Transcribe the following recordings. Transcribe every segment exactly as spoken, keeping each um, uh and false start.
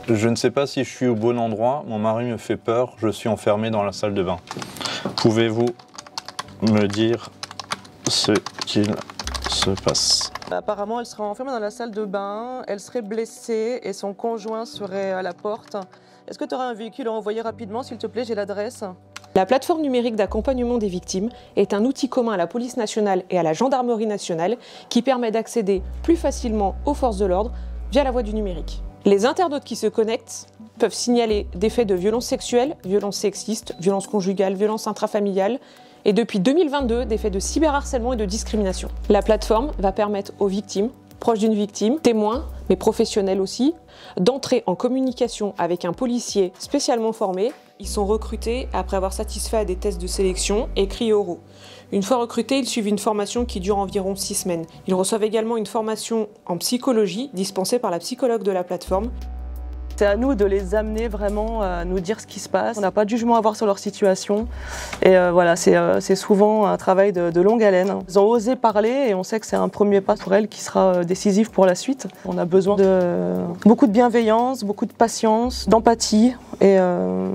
Je ne sais pas si je suis au bon endroit, mon mari me fait peur, je suis enfermé dans la salle de bain. Pouvez-vous me dire ce qu'il se passe? Apparemment, elle serait enfermée dans la salle de bain, elle serait blessée et son conjoint serait à la porte. Est-ce que tu aurais un véhicule à envoyer rapidement, s'il te plaît? J'ai l'adresse. La plateforme numérique d'accompagnement des victimes est un outil commun à la police nationale et à la gendarmerie nationale qui permet d'accéder plus facilement aux forces de l'ordre via la voie du numérique. Les internautes qui se connectent peuvent signaler des faits de violences sexuelles, violences sexistes, violences conjugales, violences intrafamiliales et depuis deux mille vingt-deux, des faits de cyberharcèlement et de discrimination. La plateforme va permettre aux victimes, proches d'une victime, témoins, mais professionnels aussi, d'entrer en communication avec un policier spécialement formé. Ils sont recrutés après avoir satisfait à des tests de sélection écrits et oraux. Une fois recrutés, ils suivent une formation qui dure environ six semaines. Ils reçoivent également une formation en psychologie dispensée par la psychologue de la plateforme. C'est à nous de les amener vraiment à nous dire ce qui se passe. On n'a pas de jugement à avoir sur leur situation. Et euh, voilà, c'est euh, souvent un travail de, de longue haleine. Ils ont osé parler et on sait que c'est un premier pas pour elles qui sera décisif pour la suite. On a besoin de beaucoup de bienveillance, beaucoup de patience, d'empathie. Et, euh,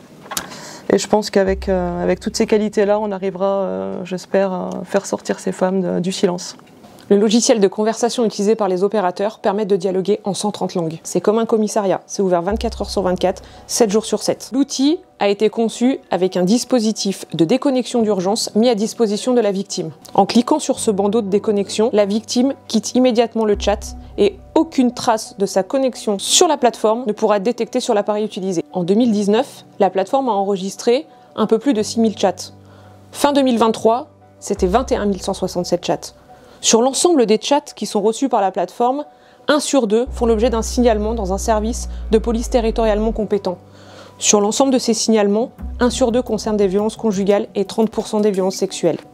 et je pense qu'avec euh, avec toutes ces qualités-là, on arrivera, euh, j'espère, à faire sortir ces femmes de, du silence. Le logiciel de conversation utilisé par les opérateurs permet de dialoguer en cent trente langues. C'est comme un commissariat, c'est ouvert vingt-quatre heures sur vingt-quatre, sept jours sur sept. L'outil a été conçu avec un dispositif de déconnexion d'urgence mis à disposition de la victime. En cliquant sur ce bandeau de déconnexion, la victime quitte immédiatement le chat et aucune trace de sa connexion sur la plateforme ne pourra être détectée sur l'appareil utilisé. En deux mille dix-neuf, la plateforme a enregistré un peu plus de six mille chats. Fin deux mille vingt-trois, c'était vingt et un mille cent soixante-sept chats. Sur l'ensemble des chats qui sont reçus par la plateforme, un sur deux font l'objet d'un signalement dans un service de police territorialement compétent. Sur l'ensemble de ces signalements, un sur deux concerne des violences conjugales et trente pour cent des violences sexuelles.